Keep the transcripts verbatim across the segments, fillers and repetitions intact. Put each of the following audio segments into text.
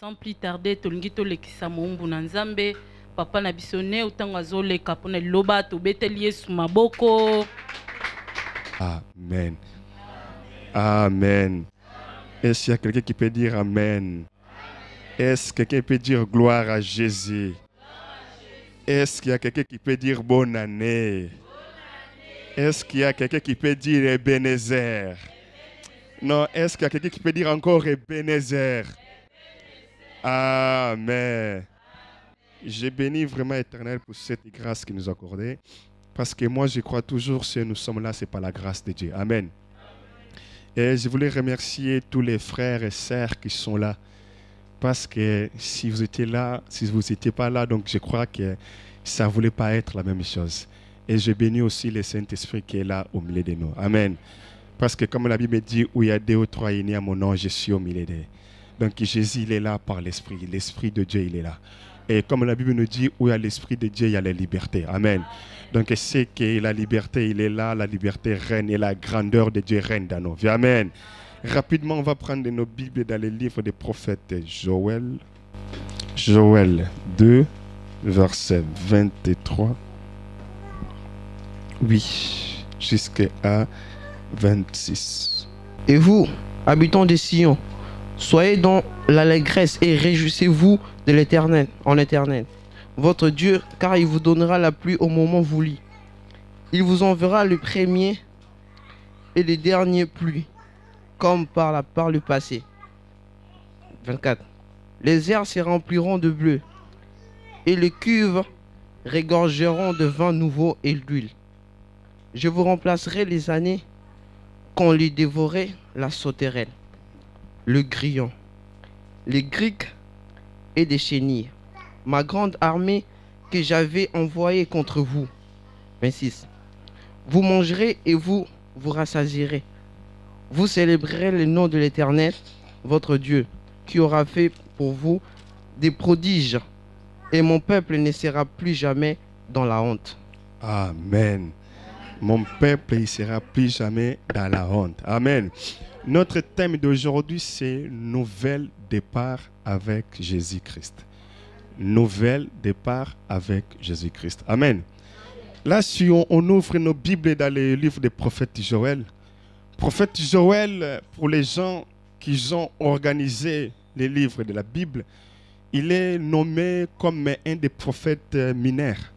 sans plus tarder, tolingi to lekisa mombu na nzambe, papa na bisone utango azoleka pona loba to beteli Yesu maboko. Amen. Amen. Est-ce qu'il y a quelqu'un qui peut dire Amen? Est-ce que quelqu'un peut dire gloire à Jésus? Est-ce qu'il y a quelqu'un qui peut dire bonne année? Est-ce qu'il y a quelqu'un qui peut dire Ebenezer? Non, est-ce qu'il y a quelqu'un qui peut dire encore Ebenezer? Amen. Je bénis vraiment l'Éternel pour cette grâce qu'il nous a accordée. Parce que moi, je crois toujours que si nous sommes là, c'est par la grâce de Dieu. Amen. Et je voulais remercier tous les frères et sœurs qui sont là. Parce que si vous étiez là, si vous n'étiez pas là, donc je crois que ça ne voulait pas être la même chose. Et je bénis aussi le Saint-Esprit qui est là au milieu de nous. Amen. Parce que comme la Bible dit, où il y a deux ou trois unis à mon nom, je suis au milieu d'eux. Donc Jésus, il est là par l'Esprit. L'Esprit de Dieu, il est là. Et comme la Bible nous dit, où il y a l'Esprit de Dieu, il y a la liberté. Amen. Donc c'est que la liberté, il est là, la liberté règne et la grandeur de Dieu règne dans nos vies. Amen. Rapidement, on va prendre nos Bibles dans les livres des prophètes Joël. Joël deux, verset vingt-trois. Oui, jusqu'à vingt-six. Et vous, habitants de Sion, soyez dans l'allégresse et réjouissez-vous de l'Éternel, en l'Éternel, votre Dieu, car il vous donnera la pluie au moment voulu. Il vous enverra le premier et le dernier pluie, comme par, la, par le passé. vingt-quatre. Les airs se rempliront de bleu, et les cuves regorgeront de vin nouveau et d'huile. Je vous remplacerai les années qu'on lui dévorait la sauterelle, le grillon, les griques et des chenilles, ma grande armée que j'avais envoyée contre vous. vingt-six. Vous mangerez et vous vous rassasierez. Vous célébrerez le nom de l'Éternel, votre Dieu, qui aura fait pour vous des prodiges, et mon peuple ne sera plus jamais dans la honte. Amen. Mon peuple ne sera plus jamais dans la honte. Amen. Notre thème d'aujourd'hui, c'est nouvel départ avec Jésus-Christ. Nouvel départ avec Jésus-Christ. Amen. Là, si on, on ouvre nos Bibles dans le livre des prophètes Joël, prophète Joël, pour les gens qui ont organisé les livres de la Bible, il est nommé comme un des prophètes mineurs.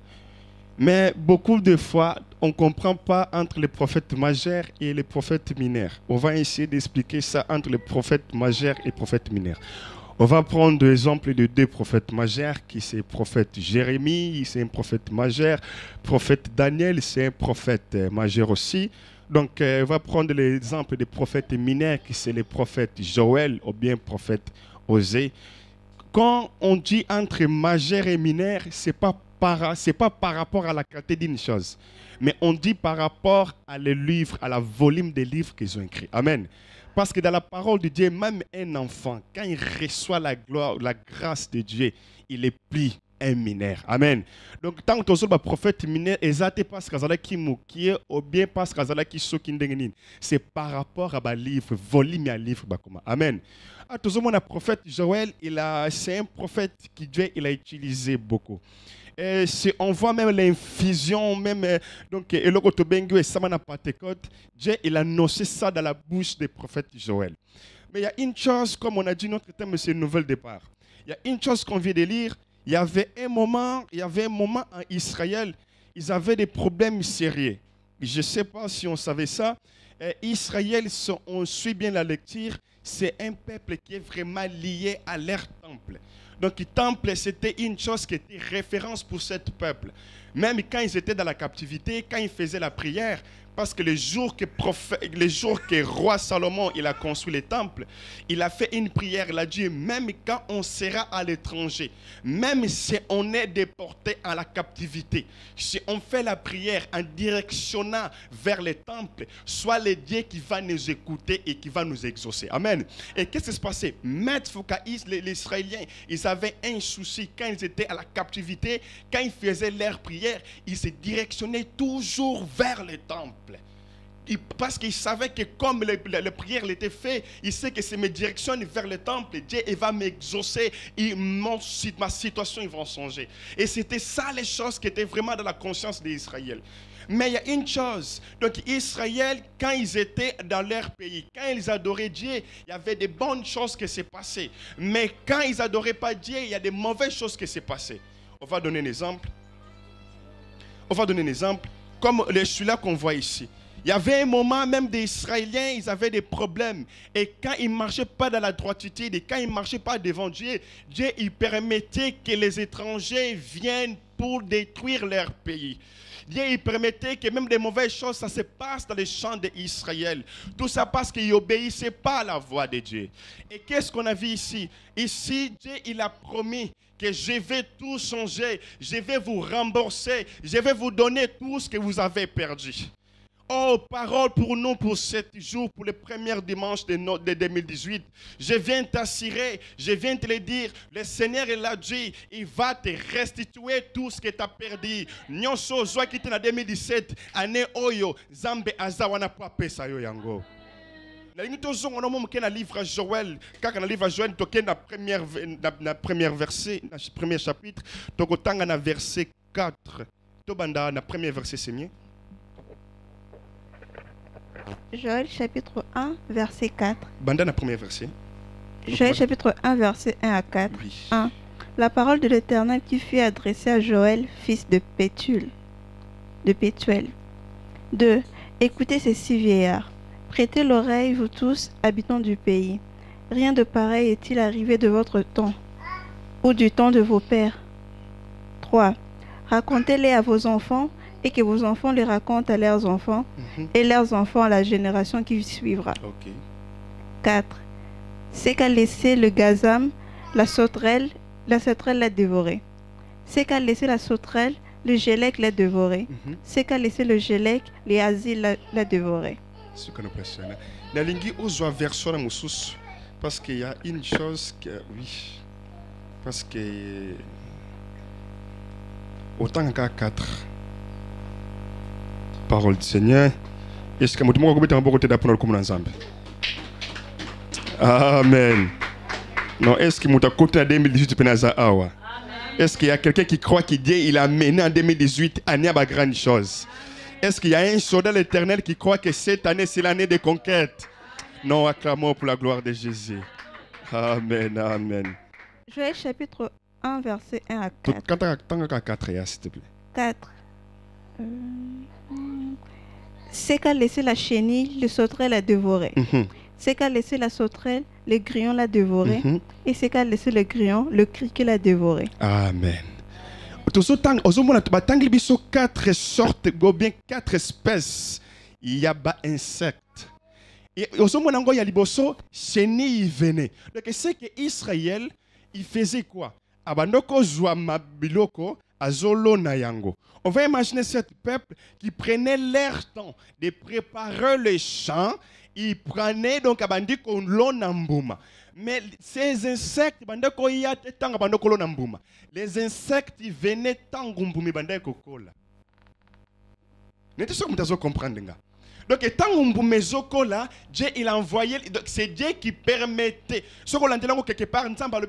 Mais beaucoup de fois, on ne comprend pas entre les prophètes majeurs et les prophètes mineurs. On va essayer d'expliquer ça entre les prophètes majeurs et les prophètes mineurs. On va prendre l'exemple de deux prophètes majeurs, qui c'est le prophète Jérémie, c'est un prophète majeur. Le prophète Daniel, c'est un prophète majeur aussi. Donc, euh, on va prendre l'exemple des prophètes mineurs, qui c'est le prophète Joël ou bien le prophète Osée. Quand on dit entre majeur et mineur, ce n'est pas ce n'est pas par rapport à la qualité d'une chose, mais on dit par rapport à les livres, à la volume des livres qu'ils ont écrits. Amen. Parce que dans la parole de Dieu, même un enfant, quand il reçoit la gloire, la grâce de Dieu, il est plus un mineur. Amen. Donc, tant que tu as un prophète mineur, exactement parce qu'il qui moukier ou bien parce qu'il qui sokindengenin, c'est par rapport à un livre, volume à livre. Amen. Ah, tout le monde a prophète Joël, c'est un prophète qui Dieu il a utilisé beaucoup. Et on voit même l'infusion, même donc et le et Samana Pentecôte, Dieu il a annoncé ça dans la bouche des prophètes Joël. Mais il y a une chose, comme on a dit, notre thème c'est le nouvel départ. Il y a une chose qu'on vient de lire. Il y avait un moment, il y avait un moment en Israël, ils avaient des problèmes sérieux. Je ne sais pas si on savait ça. Et Israël, si on suit bien la lecture, c'est un peuple qui est vraiment lié à leur temple. Donc le temple, c'était une chose qui était référence pour ce peuple. Même quand ils étaient dans la captivité, quand ils faisaient la prière, parce que le jour que, prophète, le jour que roi Salomon il a construit le temple, il a fait une prière, il a dit, même quand on sera à l'étranger, même si on est déporté à la captivité, si on fait la prière en directionnant vers le temple, soit le Dieu qui va nous écouter et qui va nous exaucer. Amen. Et qu'est-ce qui se passait? Maître Foucaïs, les, les Israéliens, ils avaient un souci quand ils étaient à la captivité, quand ils faisaient leur prière, ils se directionnaient toujours vers le temple. il, parce qu'il savait que comme le, le, le prière l'était fait, il sait que c'est me directionne vers le temple, Dieu il va m'exaucer, et mon, ma situation ils vont changer. Et c'était ça les choses qui étaient vraiment dans la conscience d'Israël. Mais il y a une chose, donc Israël, quand ils étaient dans leur pays, quand ils adoraient Dieu, il y avait des bonnes choses qui s'est passées. Mais quand ils n'adoraient pas Dieu, il y a des mauvaises choses qui s'est passées. On va donner un exemple. On va donner un exemple, comme celui-là qu'on voit ici. Il y avait un moment, même des Israéliens, ils avaient des problèmes. Et quand ils ne marchaient pas dans la droititude, et quand ils ne marchaient pas devant Dieu, Dieu il permettait que les étrangers viennent pour détruire leur pays. Dieu il permettait que même des mauvaises choses, ça se passe dans les champs d'Israël. Tout ça parce qu'ils n'obéissaient pas à la voix de Dieu. Et qu'est-ce qu'on a vu ici? Ici, Dieu il a promis que je vais tout changer, je vais vous rembourser, je vais vous donner tout ce que vous avez perdu. Oh, parole pour nous pour cet jour, pour le premier dimanche de, no, de deux mille dix-huit. Je viens t'assurer, je viens te le dire, le Seigneur il a dit, il va te restituer tout ce que tu as perdu. Nyonso zwa qui était en deux mille dix-sept, année oyo, Zambe azawana pa pesa yo yango. Na lingi tozo ngona mo mke na livre Joël, kaka na livre Joël toke na première na, na première verset, na premier chapitre, tokotanga na verset quatre. Tobanda na premier verset c'est mieux. Joël chapitre un, verset quatre. Banda na premier verset. Joël chapitre un, verset un à quatre. Oui. un. La parole de l'Éternel qui fut adressée à Joël, fils de Pétuel. De Pétuel. deux. Écoutez ces six vieillards. Prêtez l'oreille, vous tous, habitants du pays. Rien de pareil est-il arrivé de votre temps, ou du temps de vos pères. trois. Racontez-les à vos enfants, et que vos enfants les racontent à leurs enfants, mm-hmm. et leurs enfants à la génération qui suivra. Okay. quatre. C'est qu'a laissé le gazam, la sauterelle, la sauterelle l'a dévoré. C'est qu'a laissé la sauterelle, le gélec l'a dévoré. Mm-hmm. C'est qu'a laissé le gélec, les asiles l'a, l'a dévoré. Ce qu'on appelle la lingue aux version moussous, parce qu'il y a une chose que oui, parce que autant qu'à quatre. Parole du Seigneur. Est-ce que vous avez un bon côté d'apprendre comme ensemble? Amen. Non, est-ce que vous avez côté en deux mille dix-huit penaza awa? Est-ce qu'il y a quelqu'un qui croit qu'il Dieu il a mené en deux mille dix-huit année à grande chose? Est-ce qu'il y a un soldat l'Éternel qui croit que cette année c'est l'année de conquête? Non, acclamons pour la gloire de Jésus. Amen, amen. Joël chapitre un, verset un à quatre. Tant qu'à quatre, s'il te plaît. quatre. Euh... C'est qu'a laissé la chenille, le sauterelle l'a dévoré. Mm-hmm. C'est qu'a laissé la sauterelle, le grillon l'a dévoré. Mm-hmm. Et c'est qu'a laissé le grillon, le criquet l'a dévoré. Amen. Quatre sortes, bien quatre espèces. Il y a des insectes. Et au moment où il y a des chenilles venaient. Donc c'est que Israël, il faisait quoi? Abandoko zwa mabiloko azolo na yango. On va imaginer ce peuple qui prenait leur temps de préparer les champs. Ils prenaient donc abandiko lonambouma. Mais ces insectes, les insectes ils venaient tangumbumi bandeko kola. N'était-ce pas que vous comprenez? Donc, là, Dieu il a envoyé, c'est Dieu qui permettait. Ce qu'on entend quelque part,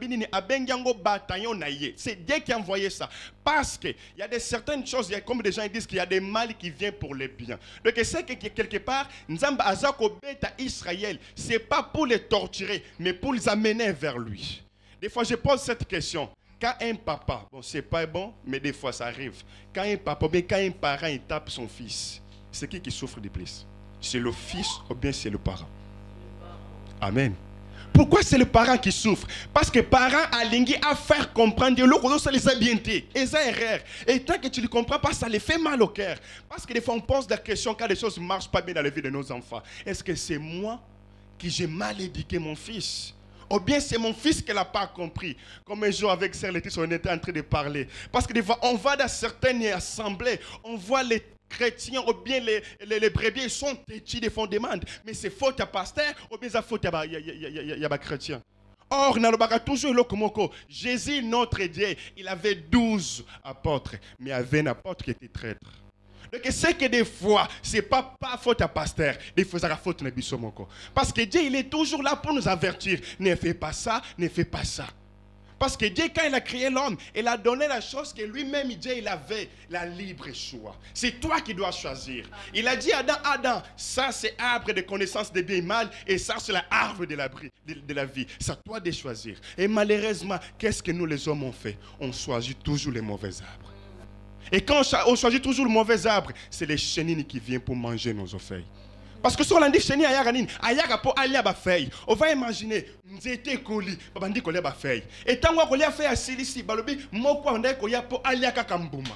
c'est Dieu qui a envoyé ça. Parce qu'il y a des certaines choses, il y a, comme des gens disent qu'il y a des mal qui viennent pour les biens. Donc, c'est que quelque part, Nzamba Azako Beta Israël, ce n'est pas pour les torturer, mais pour les amener vers lui. Des fois, je pose cette question. Quand un papa, bon, c'est pas bon, mais des fois ça arrive. Quand un papa, bien quand un parent il tape son fils, c'est qui qui souffre de plus? C'est le fils ou bien c'est le parent? Amen. Pourquoi c'est le parent qui souffre? Parce que le parent a l'ingé à faire comprendre que l'autre ça les a bien été. Et ça erreur. Et tant que tu ne comprends pas, ça les fait mal au cœur. Parce que des fois on pose la question quand les choses ne marchent pas bien dans la vie de nos enfants. Est-ce que c'est moi qui j'ai mal éduqué mon fils? Ou bien c'est mon fils qui n'a pas compris. Comme un jour avec Sœur Laetitia, on était en train de parler. Parce que des fois, on va dans certaines assemblées, on voit les chrétiens ou bien les, les, les brebis sont têtus, des fois on demande. Mais c'est faute à pasteur ou bien c'est faute à y chrétien. Or, dans le toujours le Komoko, Jésus, notre Dieu, il avait douze apôtres, mais il y avait un apôtre qui était traître. Donc c'est que des fois, ce n'est pas, pas faute à pasteur, des fois c'est la faute à Bisomoko. Parce que Dieu, il est toujours là pour nous avertir. Ne fais pas ça, ne fais pas ça. Parce que Dieu, quand il a créé l'homme, il a donné la chose que lui-même, Dieu, il avait, la libre choix. C'est toi qui dois choisir. Il a dit à Adam, Adam, ça c'est arbre de connaissance de bien et mal, et ça c'est l'arbre de la, de, de la vie. C'est à toi de choisir. Et malheureusement, qu'est-ce que nous les hommes on fait? On choisit toujours les mauvais arbres. Et quand on choisit toujours le mauvais arbre, c'est les chenilles qui viennent pour manger nos feuilles. Parce que si on a dit chenille à Yaranine, à Yarapo, à Yaba feuille, on va imaginer, nous étions colis, Babandi Kolia ba feuille. Et tant qu'on a fait à Silici, Balobi, Moko on a Koya po Aliaka Kambouma.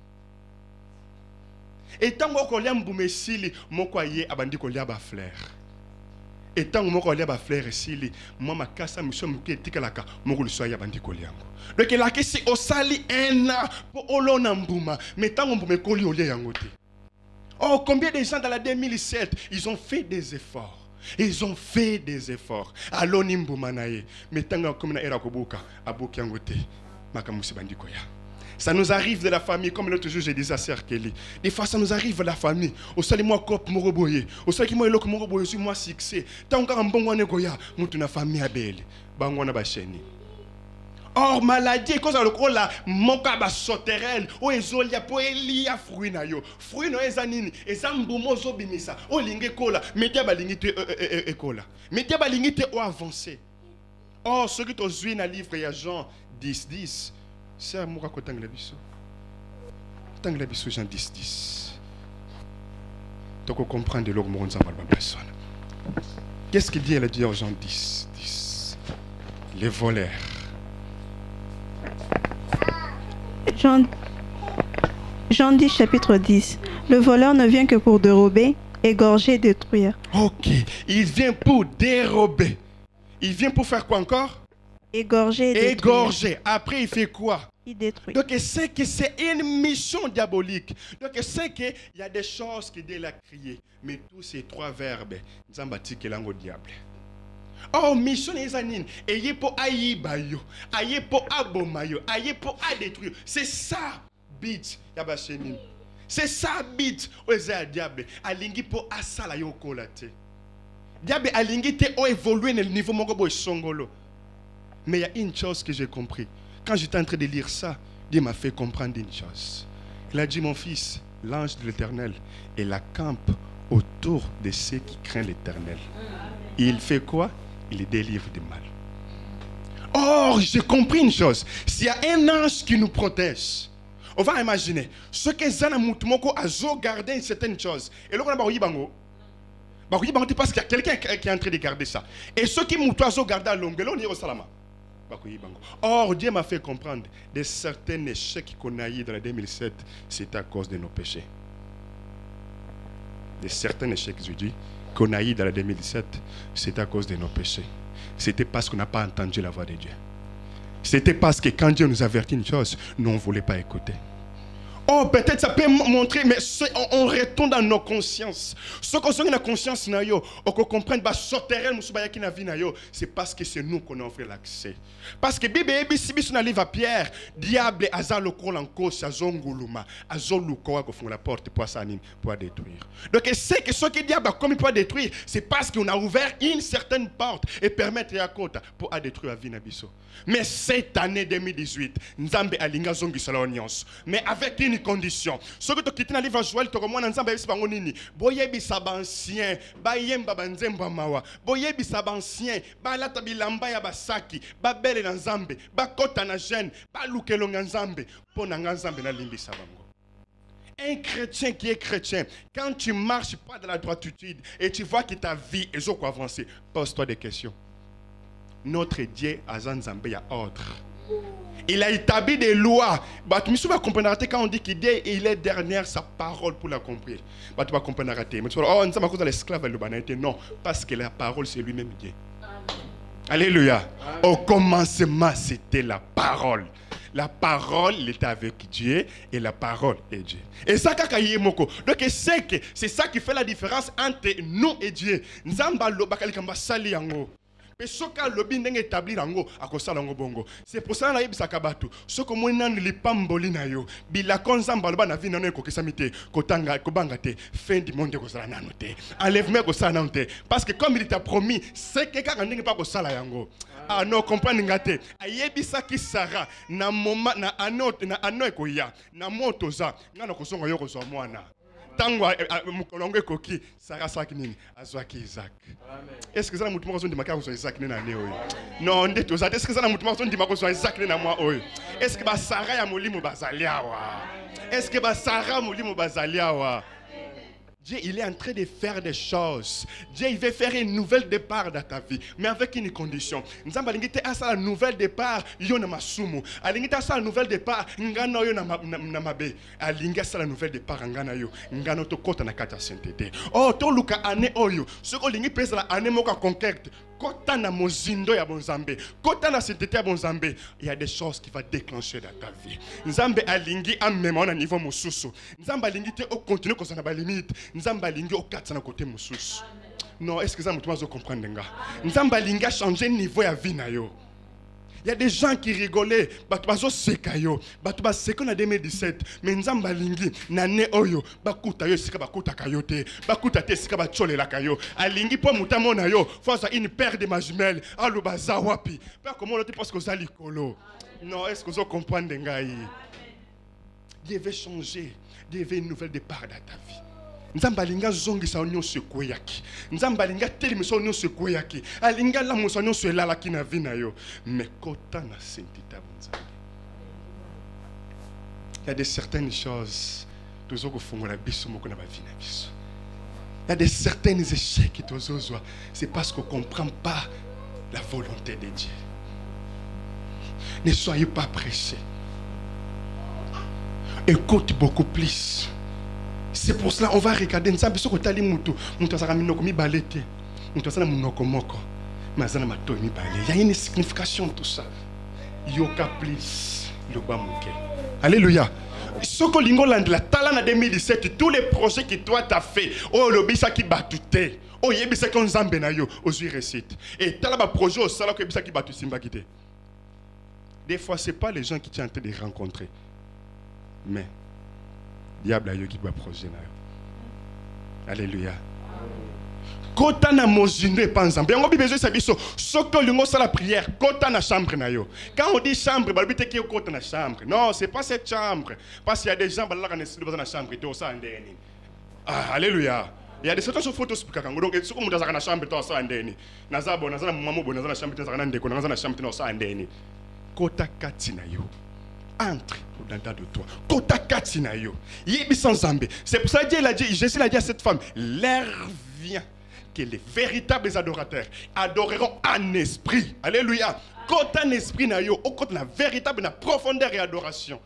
Et tant qu'on a Mboumé Sili, Moko Aye, Abandi Kolia ba fleur. Et tant qu'on a ba fleur Sili, moi ma casa, monsieur Mouké Tikalaka, Moko le soya Bandi Koliango. Donc la question c'est au sali un an pour Olonambouma, mais tant qu'on me coller au lait yangote. Oh, combien de gens dans la deux mille sept, ils ont fait des efforts. Ils ont fait des efforts. Allons Nimboumanaye, mais tant qu'on a Erakoboka, Aboki Yangote, Makamusi Bandikoya. Ça nous arrive de la famille, comme l'autre jour je disais à Sœur Kelly. Des fois ça nous arrive de la famille. Au sali moi cop moroboye, au sali moi elok moroboye sur moi succès. Tant qu'on a un bon wane goya, mutu na famille abele, bangwana basheni. Or maladie cause le ko la moka ba soterel o ezolia po elia fruit na yo fruit no ezanini ezambumo zo bimisa o linge kola metia ba lingite e kola metia ba lingite o avancer. Or ce que tu as na livre ya Jean dix dix c'est moka ko tangla biso tangla biso Jean dix dix tu peux comprendre le mot nzamba ba personne. Qu'est-ce qu'il dit elle dit en Jean dix dix les voleurs. Jean, Jean dix, chapitre dix. Le voleur ne vient que pour dérober, égorger et détruire. Ok, il vient pour dérober. Il vient pour faire quoi encore? Égorger et détruire. Égorger. Après, il fait quoi? Il détruit. Donc, c'est que c'est une mission diabolique. Donc, c'est qu'il y a des choses qui Dieu a criées. Mais tous ces trois verbes, nous avons bâti que l'angle diable. Oh, mission les anines. Ayez pour aïbayo, ayez pour abomayo, ayez pour à détruire. C'est ça, bit, yabachenim. C'est ça, bit, oza diable. Alingi pour asala yo kolate. Diable alingi te o évoluer dans le niveau mon gobo songolo. Mais il y a une chose que j'ai compris. Quand j'étais en train de lire ça, Dieu m'a fait comprendre une chose. Il a dit, mon fils, l'ange de l'Éternel, il accampe autour de ceux qui craignent l'Éternel. Il fait quoi? Il les délivre du mal. Or, j'ai compris une chose. S'il y a un ange qui nous protège, on va imaginer ce que Zana Moutumoko a gardé une certaine chose. Et là, on a baroui bango. Baroui bango, parce qu'il y a quelqu'un qui est en train de garder ça. Et ceux qui moutou a gardé à l'ongle, on est au salama. Or, Dieu m'a fait comprendre de certains échecs qu'on a eu dans la deux mille sept, c'est à cause de nos péchés. De certains échecs, je dis, qu'on a eu dans la deux mille sept, c'est à cause de nos péchés. C'était parce qu'on n'a pas entendu la voix de Dieu. C'était parce que quand Dieu nous avertit une chose, nous on ne voulait pas écouter. Oh, peut-être ça peut montrer, mais on, on retourne dans nos consciences. Ce qu'on a la conscience, on comprend que c'est parce que c'est nous qu'on a offert l'accès. Parce que Bible si on livre à Pierre, diable a le col en cause, a zonguluma, a zolukoa qui font la porte pour s'animer, pour détruire. Donc c'est que ce que diable a commis pour détruire, c'est parce qu'on a ouvert une certaine porte et permettre à côté pour détruire la vie n'abisso. Mais cette année deux mille dix-huit, Nzambe alinga zongi salonions, mais avec une condition. Ce que tu quittes dans le livre Joël, tu remontes Nzambe bisi bangonini. Boyebi sabancien, bayem babanzemba mawa. Boyebi sabancien, ba lata bilamba ya basaki, ba bele na Nzambe, ba kota na jeune, ba lukelo Nzambe, po na Nzambe na limbi sabango. Un chrétien qui est chrétien, quand tu ne marches pas dans la droitude et tu vois que ta vie est au avancer, pose-toi des questions. Notre Dieu a Nzambe ya ordre. Il a établi des lois. Bah, tu me comprendre quand on dit qu'il est derrière sa parole pour la comprendre. Bah, tu vas comprendre. Mais tu vas oh, Nzambe cause de l'esclave le non, parce que la parole c'est lui-même Dieu. Alléluia. Amen. Au commencement, c'était la parole. La parole, il était avec Dieu et la parole est Dieu. Et ça, donc c'est que c'est ça qui fait la différence entre nous et Dieu. Nzamba lo bakali kamba sali yango. pe soka lobi ndenge établir yango akosala yango bongo. C'est pour ça na yebisaka bato soko mona lipamboli na yo bilako nzamba loba na vie nano ekokisami te kotanga kobanga te fin du monde kozala nano te enlèvement kosala nano te parce que comme il t'a promis c'est que kaka ndenge pa kosala yango. Ah non comprendre ngate ayebisaki Sarah na moment na anote na ano ekoya na motoza ngana kosonga yo kozwa mwana tango mukolongo ekoki Sarah saki nini azwaki Isaac. Est-ce que ça na mutu moko ndima ka kozwa Isaac nena ne oyo non ndeto za est-ce que ça na mutu moko ndima kozwa Isaac nena mwa oyo est-ce que ba Sarah ya molimo bazali awa est-ce que ba Sarah molimo bazali awa. Dieu, il est en train de faire des choses. Dieu, il veut faire un nouvel départ dans ta vie, mais avec une condition. Nous avons dit que un nouvel départ, yo na masumu. Alingita ça un nouvel départ, ngana yo na na mabe. Alinga ça un nouvel départ ngana yo. Ngana to kota na kata sainteté. Oh, to luka ane oyo. Ce que lingi pesa la ane moka conquête. Kota na mozindo ya bonzambe. Kota na sainteté ya bonzambe. Il y a des choses qui vont déclencher dans ta vie. Nzambe alingi amema na niveau mosusu. Nzambe alingi te au continuer comme ça na ba limite. Nzamba lingi okatsa na côté mosusu. Non, est-ce que ça mutuma zo comprendre nga? Nzamba lingi a changé niveau ya vie na yo. Il y a des gens qui rigolaient, batu bazo seka yo, batu ba seka na deux mille dix-sept, mais nzamba lingi na ne oyo, bakuta yo sika bakuta kayote, bakuta te sika ba chole la kayo. Alingi po mutamo na yo, faut une paire de ma jumelle, alo baza wapi. Pas comment l'autre parce que ça likolo. Non, est-ce que vous comprenez nga yi? Dieu veut changer, Dieu veut une nouvelle départ dans ta vie. Nzamba linga zongi sa onyo sekweyaki. Nzamba linga telemi sa onyo sekweyaki. Alinga la musa onyo selalaki na vina yo. Mais kota na sentita bonzambe. Il y a des certaines choses tozo ko fongola biso moko na ba vina biso. Il y a des certains échecs qui tozo zwa. C'est parce qu'on comprend pas la volonté de Dieu. Ne soyez pas pressés. Écoute beaucoup plus. C'est pour cela on va regarder nzambe soko tali mutu mutu asaka minoko mi balete mutu asana munoko moko mazana mato mi balé. Il y a une signification tout ça. Yoka plus yoba muke. Alléluia. Soko lingo landla tala na deux mille dix-sept tous les projets que toi t'as fait oh lobisa ki batute oh yebisa ko nzambe na yo ozui récite et tala ba projet au sala ko yebisa ki batu simba kité. Des fois c'est pas les gens qui sont en train de rencontrer mais diable a yo qui va projet na yo. Alléluia. Kota na mozindo et pas ensemble. Yango bi besoin sa biso soko lingo sa la prière kota na chambre na yo. Quand on dit chambre ba bité ki kota na chambre. Non, c'est pas cette chambre parce qu'il y a des gens ba la kana dans la chambre to sa ndeni. Ah, alléluia. Il y a des certaines photos pour kango donc soko muta za kana chambre to sa ndeni. Nazabo nazana mamo bo nazana chambre to sa kana ndeko nazana chambre to sa ndeni. Kota kati na yo. Entre au-dedans de toi. Kota katina yo. Yebi sans zambé. C'est pour ça que Dieu a dit, Jésus a dit à cette femme, l'heure vient que les véritables adorateurs adoreront en esprit. Alléluia. Kota en esprit na yo, au côté la véritable na profondeur et adoration.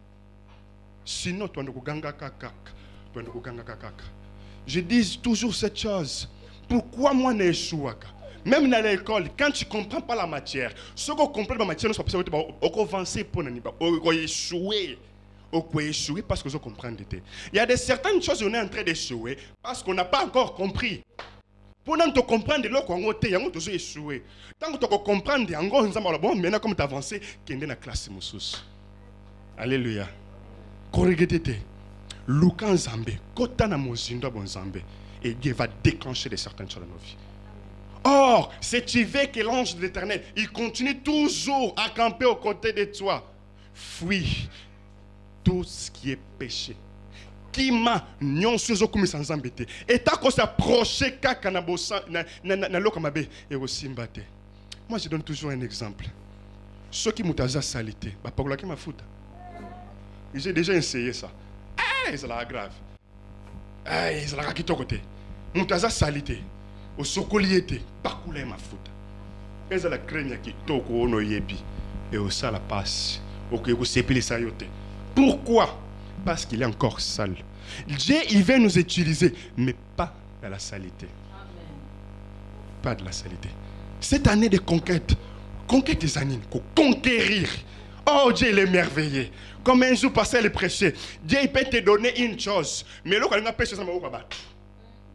Sinon toi ne ganga kaka. Toi ne ganga kaka. Je dis toujours cette chose. Pourquoi moi ne échouaka? Même dans l'école, quand tu ne comprends pas la matière, ce qu'on comprend la matière, on peut avancer pour nous, on peut échouer. On peut échouer parce que je comprends. Il y a des certaines choses où on est en train d'échouer parce qu'on n'a pas encore compris. Pour nous comprendre, on a toujours échoué. Tant que tu comprends, bon, maintenant comme tu avances, tu es dans la classe. Alléluia. Corrigez-te. Lukan Zambé, Kotana Mozindo Bon Zambé, et Dieu va déclencher de certaines choses dans nos vies. Or, si tu veux que l'ange de l'Éternel, il continue toujours à camper aux côtés de toi, fuis tout ce qui est péché. Qui m'a nyon sur comme sans embêter. Et t'as qu'on s'approche kaka na bossa na na na lokamabe et aussi mbate. Moi je donne toujours un exemple. Ceux qui m'ont salité, bah pour la qui m'a foutu. J'ai déjà essayé ça. Ah, c'est la grave. Ah, c'est la qui côté. M'ont salité. Au sokoliete bakula ma futa eza la crème qui toko ono yebi et au ça la passe OK ko sepeli sa yote. Pourquoi? Parce qu'il est encore sale. Dieu il veut nous utiliser mais pas dans la saleté. Amen. Pas de la saleté. Cette année de conquête, conquête des années, conquérir. Oh Dieu il est merveilleux. Comme un jour passé le prêcher, Dieu il peut te donner une chose mais là quand on a péché ça m'a pas battu.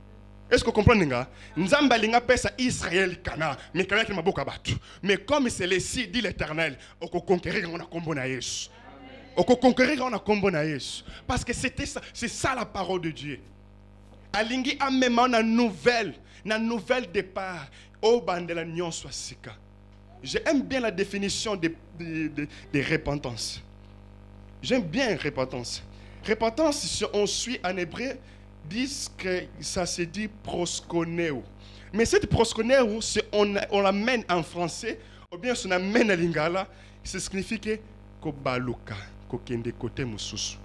Est-ce que vous comprenez? Nzamba linga pesa Israël kana, mais kana qui maboka batu. Mais comme c'est le si dit l'Éternel, on peut conquérir on a combo na Yesu. On peut conquérir on a combo na Yesu. Parce que c'était ça, c'est ça la parole de Dieu. Alingi a même na nouvelle, na nouvelle départ au bandela nyon soit sika. J'aime bien la définition de, de, de, de repentance. J'aime bien repentance. Repentance, si on suit en hébreu, disent que ça se dit proskoneo. Mais cette proskoneo, si on, on l'amène en français, ou bien si on l'amène en lingala, ça signifie que kobaluka, kokende kote mususu.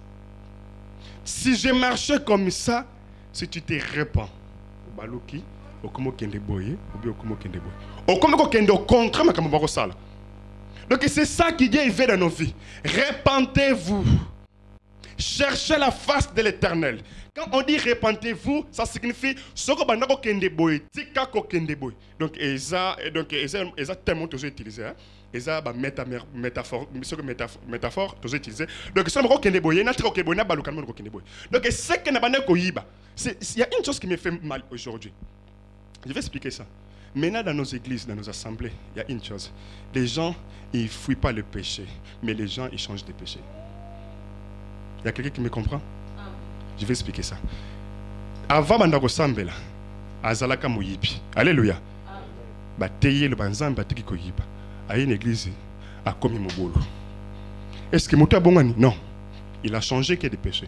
Si je marchais comme ça, si tu te répands, kobaluki, okomo kende boye, ou bien okomo kende boye. Okomo kende au contraire, mais comme on va. Donc c'est ça qui Dieu veut dans nos vies. Repentez-vous. Cherchez la face de l'Éternel. Quand on dit repentez-vous, ça signifie soko bandako kende boy, tika ko kende boy. Donc eza donc eza eza tellement toujours utilisé hein. Eza ba métaphore, soko métaphore toujours utilisé. Donc ça ko kende boy, na tika ko boy na baluka mo ko kende boy. Donc c'est que na bande ko yiba. C'est il y a une chose qui me fait mal aujourd'hui. Je vais expliquer ça. Maintenant dans nos églises, dans nos assemblées, il y a une chose. Les gens ils fuient pas le péché, mais les gens ils changent de péché. Il y a quelqu'un qui me comprend? Je vais expliquer ça. Avant bandako sambela, azalaka moyibi. Alléluia. Ba teye le banzamba batiki ko yiba. A une église a commis mobolo. Est-ce que moto abongani? Non. Il a changé que des péchés.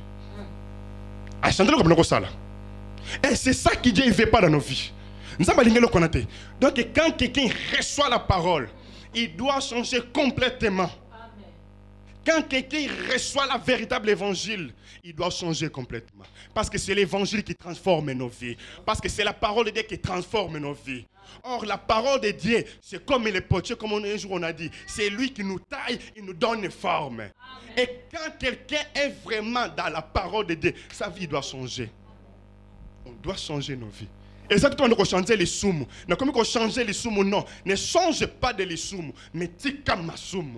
A changé le comme sala. Et c'est ça qui Dieu ne veut pas dans nos vies. Nous avons le connaître. Donc quand quelqu'un reçoit la parole, il doit changer complètement. Quand quelqu'un reçoit la véritable évangile, il doit changer complètement. Parce que c'est l'évangile qui transforme nos vies. Parce que c'est la parole de Dieu qui transforme nos vies. Or, la parole de Dieu, c'est comme les potiers, comme un jour on a dit. C'est lui qui nous taille, il nous donne forme. Amen. Et quand quelqu'un est vraiment dans la parole de Dieu, sa vie doit changer. On doit changer nos vies. Exactement, on doit changer les soumous. Mais comme on changer les soumous, non. Ne change pas de les soumous, mais tika ma soumou.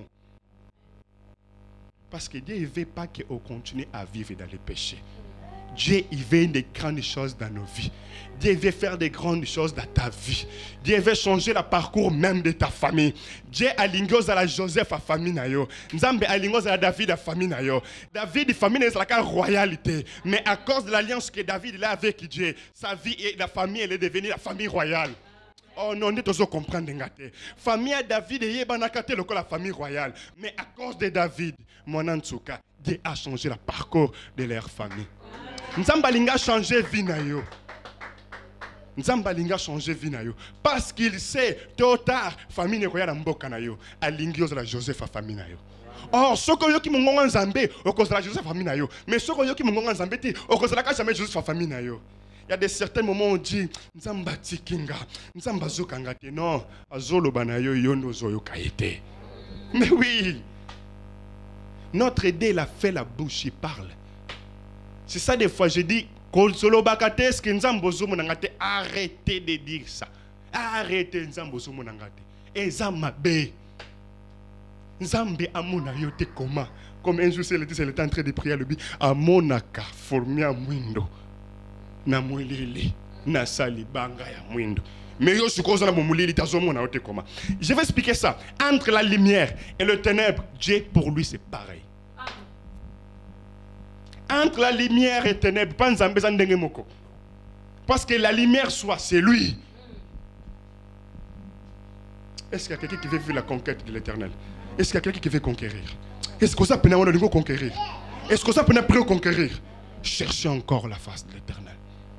Parce que Dieu ne veut pas qu'on continue à vivre dans le péché. Dieu il veut des grandes choses dans nos vies. Dieu veut faire des grandes choses dans ta vie. Dieu veut changer le parcours même de ta famille. Dieu a lingos à la Joseph à famille nayo. Nzambe a lingos à la David à famille nayo. David famille n'est la royalité, mais à cause de l'alliance que David a avec Dieu, sa vie et la famille elle est devenue la famille royale. Oh non, on est tous comprendre ngate. Famille David et Yebanakate le la famille royale, mais à cause de David, mon Antsuka, Dieu a changé le parcours de leur famille. Nzambalinga a changé vie na yo. Nzambalinga a changé vie na yo parce qu'il sait tôt ou tard famille royale mboka na yo, alingio la Joseph a famille na yo. Or, ce que yo ki mongonga Nzambe, au cause de la Joseph a famille na yo, mais ce que yo ki mongonga Nzambe ti, au cause de la jamais Joseph a famille na yo. Il y a des certains moments où on dit Nzamba tikinga, Nzamba zokangate. Non, azolo banayo yondo zoyo kaete. Mais oui, notre aidé il a fait la bouche, il parle. C'est ça des fois je dis Kolsolo bakate eske Nzambo zo monangate, arrêtez de dire ça. Arrêtez Nzambo zo monangate. Ezama be. Nzambe amona yote comment? Comme un jour c'est le était en train de prier le bi amonaka formé à mwindo. Na mwelele na sali banga ya mwindo. Mais yo sukoza na momulili tazomo na ote koma. Je vais expliquer ça. Entre la lumière et le ténèbre, Dieu pour lui c'est pareil. Entre la lumière et le ténèbre, pas Nzambe za ndenge moko. Parce que la lumière soit c'est lui. Est-ce qu'il y a quelqu'un qui veut vivre la conquête de l'Éternel? Est-ce qu'il y a quelqu'un qui veut conquérir? Est-ce que ça peut nous conquérir? Est-ce que ça peut nous conquérir? Cherchez encore la face de l'Éternel.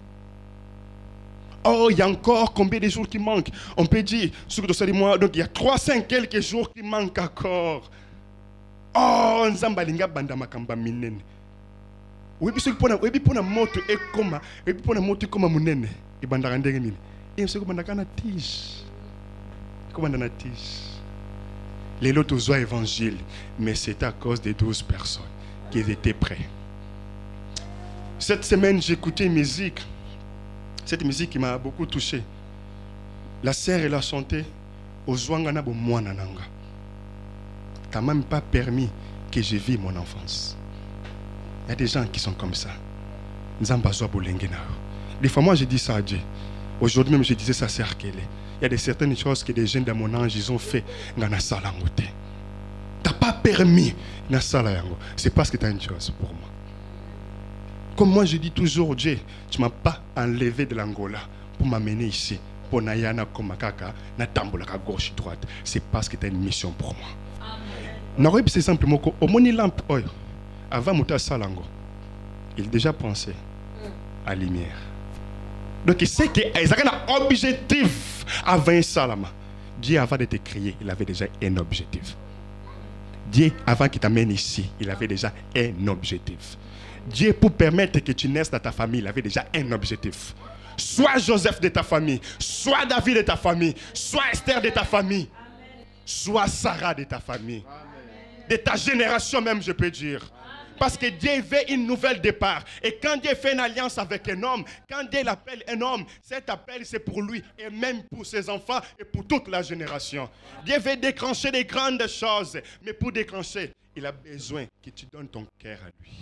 Oh, il y a encore combien de jours qui manquent? On peut dire, donc il y a trois cents quelques jours qui manquent encore. Oh, Nzambalinga banda makamba minene. Oui, puis pour oui, puis pour la moto et comment, et puis pour la moto comme munene. Et banda randenge nini. Et c'est comme banda na tige. Comme banda na tige. Les autres ont évangile, mais c'est à cause des douze personnes qui étaient prêts. Cette semaine, j'ai écouté une musique. Cette musique qui m'a beaucoup touché. La sœur, elle a chanté Ozwangana bo mwana nanga. T'as même pas permis que je vive mon enfance. Il y a des gens qui sont comme ça. Nzamba zwa bolenge nao. Des fois, moi, je dis ça à Dieu. Aujourd'hui même, je disais ça à Sœur Kelly. Il y a des certaines choses que des jeunes dans mon âge, ils ont fait. Tu n'as pas permis. C'est parce que tu as une chose pour moi. Comme moi, je dis toujours, Dieu, tu ne m'as pas enlevé de l'Angola pour m'amener ici. Pour Nayana comme Kaka, na tambola à gauche droite. C'est parce que tu as une mission pour moi. Amen. C'est simplement au moni lampe avant Mouta Salango, il déjà pensé à la lumière. Donc il sait qu'il y a un objectif avant Salama. Dieu avant de te créer, il avait déjà un objectif. Dieu avant qu'il t'amène ici, il avait déjà un objectif. Dieu pour permettre que tu naisses dans ta famille, il avait déjà un objectif. Soit Joseph de ta famille, soit David de ta famille, soit Esther de ta famille, soit Sarah de ta famille, de ta génération même, je peux dire. Parce que Dieu veut une nouvelle départ. Et quand Dieu fait une alliance avec un homme, quand Dieu l'appelle un homme, cet appel c'est pour lui et même pour ses enfants et pour toute la génération. Dieu veut déclencher des grandes choses. Mais pour déclencher, il a besoin que tu donnes ton cœur à lui.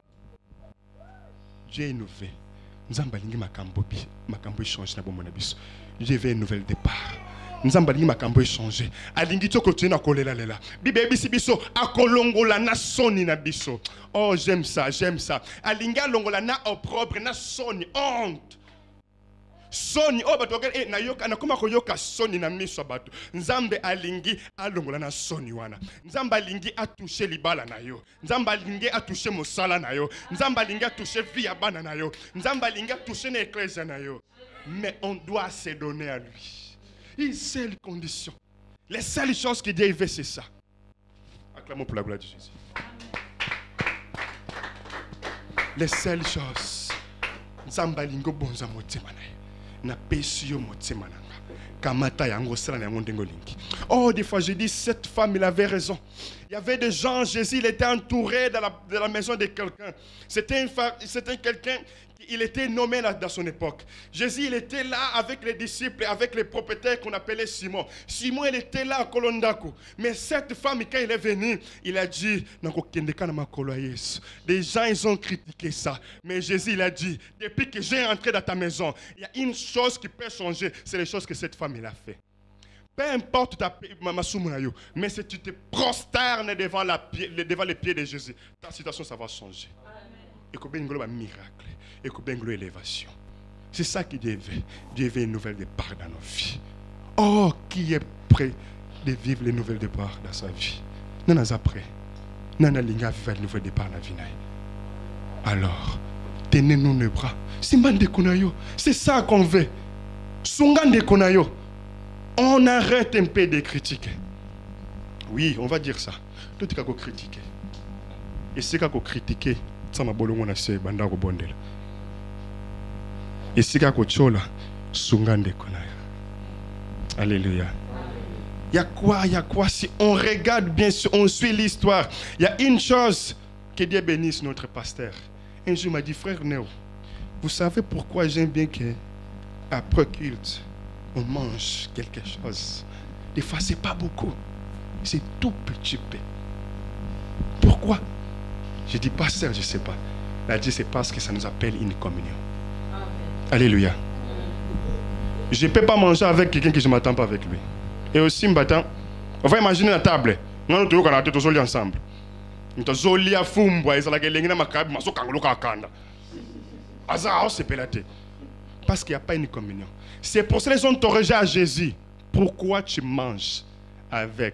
Dieu est innové. Nous avons changé. Dieu veut un nouvel départ. Nous avons changé. Oh, j'aime ça, j'aime ça. Alinga longola na opprobre na soni honte. Soni oh bato e na yoka na kuma ko yoka soni na miso bato. Nzambe alingi alongola na soni wana. Nzambe alingi atoucher libala na yo. Nzambe alingi atoucher mosala na yo. Nzambe alingi atoucher vie ya bana na yo. Nzambe alingi atoucher na église na yo. Mais on doit se donner à lui. Une seule condition. Les seules choses que Dieu veut, c'est ça. Acclamons pour la gloire de Jésus. Les seules choses. Nzambalingo bonza motema na na pesio motema nanga. Kamata yango sala na yango ndengolingi. Oh, des fois je dis cette femme il avait raison. Il y avait des gens, Jésus il était entouré de la, de la maison de quelqu'un. C'était c'était quelqu'un il était nommé là dans son époque. Jésus, il était là avec les disciples, avec les propriétaires qu'on appelait Simon. Simon, il était là à Kolondako. Mais cette femme, quand il est venu, il a dit, les gens, ils ont critiqué ça. Mais Jésus, il a dit, depuis que j'ai entré dans ta maison, il y a une chose qui peut changer, c'est les choses que cette femme, il a fait. Peu importe ta mais si tu te prosternes devant, la, devant les pieds de Jésus, ta situation, ça va changer. Et que ben un miracle, et que ben élévation. C'est ça qui Dieu veut. Dieu veut une nouvelle départ dans nos vies. Oh, qui est prêt de vivre les nouvelles départs dans sa vie? Nous sommes prêts. Nous sommes vivre une nouvelle départ dans la vie. Alors, tenez-nous les bras. C'est ça qu'on veut. On arrête un peu de critiquer. Oui, on va dire ça. Tout est à critiquer. Et c'est qu'à critiquer. Et si alléluia. Il y a quoi, il y a quoi si on regarde bien, si on suit l'histoire, il y a une chose que Dieu bénisse notre pasteur. Un jour il m'a dit, frère Néo, vous savez pourquoi j'aime bien qu'après culte on mange quelque chose. Des fois c'est pas beaucoup, c'est tout petit peu. Pourquoi? Je dis, pasteur, je ne sais pas. Il a dit, c'est parce que ça nous appelle une communion. Amen. Alléluia. Je ne peux pas manger avec quelqu'un que je ne m'attends pas avec lui. Et aussi, on va imaginer la table. Nous sommes tous ensemble. Nous sommes tous ensemble. Parce qu'il n'y a pas une communion. C'est pour ça qu'ils ont interrogé à Jésus. Pourquoi tu manges avec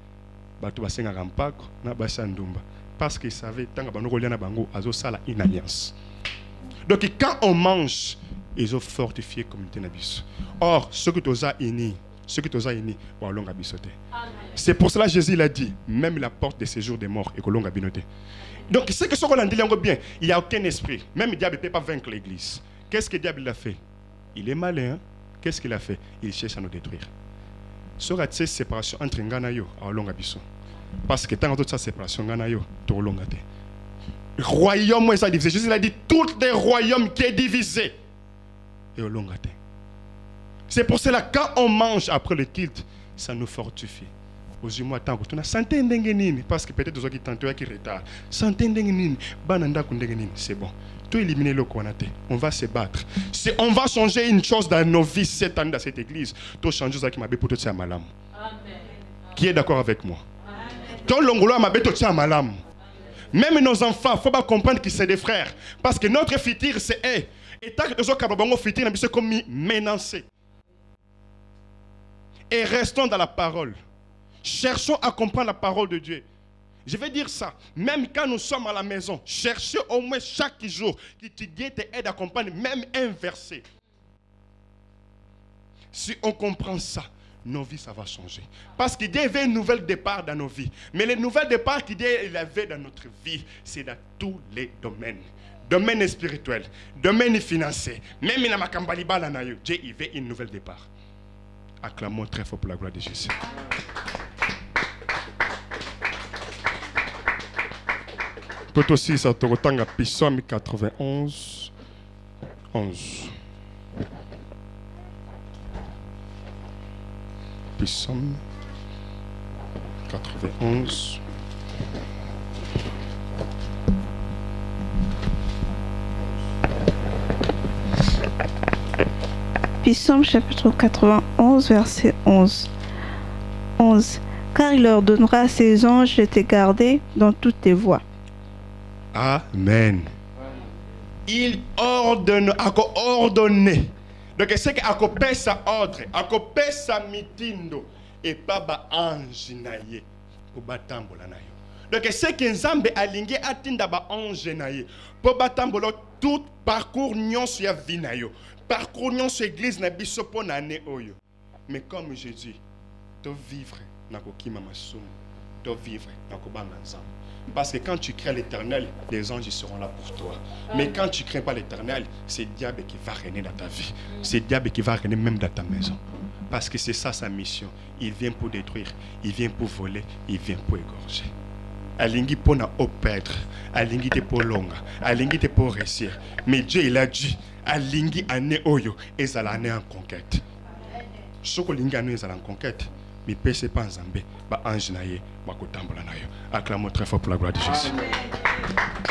parce qu'ils savaient que une alliance. Donc quand on mange, ils ont fortifié la communauté. Or, ceux qui sont unis, ceux qui sont unis, c'est pour cela que Jésus a dit, même la porte de séjour des morts est que l'on a binoté. Donc, c'est que ce qu'on a dit bien, il n'y a aucun esprit. Même le diable ne peut pas vaincre l'église. Qu'est-ce que le diable a fait? Il est malin. Hein? Qu'est-ce qu'il a fait? Il cherche à nous détruire. Ce qu'il y a cette séparation entre Ngana yo et Olongabiso. Parce que tant que toute séparation, le royaume est divisé. Jésus a dit tous les royaumes qui sont divisés. Et c'est pour cela que quand on mange après le culte, ça nous fortifie. Aux mois tant que tu as santé parce que peut-être des gens qui tentent qui retard. Santé c'est bon. tout éliminer le Konaté. On va se battre. Si on va changer une chose dans nos vies cette année dans cette église, tout changer ça qui m'a pour tout ça malam. Qui est d'accord avec moi? Tout l'ongolo m'a tout ça malam. Même nos enfants, il faut pas comprendre qu'ils sont des frères. Parce que notre futur, c'est eux. Et tant que nous avons futur, nous sommes comme menacés. Et restons dans la parole. Cherchons à comprendre la parole de Dieu. Je vais dire ça, même quand nous sommes à la maison, cherchez au moins chaque jour que Dieu t'aide à comprendre même un verset. Si on comprend ça, nos vies, ça va changer. Parce que Dieu avait un nouvel départ dans nos vies. Mais le nouvel départ que Dieu avait dans notre vie, c'est dans tous les domaines. Domaine spirituel, domaine financier, même dans ma Kambaliba, Dieu il veut un nouvel départ. Acclamons très fort pour la gloire de Jésus. Peut aussi ça te retanga Psaume quatre-vingt-onze, onze. Psaume quatre-vingt-onze. Psaume chapitre quatre-vingt-onze, verset onze. onze. Car il leur donnera à ses anges de te garder dans toutes tes voies. Amen. Il ordonne, a ordonné. Donc c'est qu'à copé sa ordre, à copé sa mitindo et pas ba ange naie pour batambola nayo. Donc c'est que Nzambe alingi atinda ba ange naie pour batambola tout parcours nyonso ya vie nayo. Parcours nyonso église na biso po na année oyo. Mais comme je dis, to vivre na kokima masumu, to vivre na kobanga Nzambe. Parce que quand tu crées l'éternel, les anges seront là pour toi. Mais quand tu ne crées pas l'éternel, c'est le diable qui va régner dans ta vie. C'est le diable qui va régner même dans ta maison. Parce que c'est ça sa mission. Il vient pour détruire, il vient pour voler, il vient pour égorger. Alingi pour na perdre, alingi te pour longa, alingi te pour réussir. Mais Dieu il a dit, alingi ane oyo, et ça l'année en conquête. Ce que lingi ane en conquête. Mais péché pas en Zambé, bah ange naïe, bah kotambola naïe. Acclamons très fort pour la gloire de Jésus.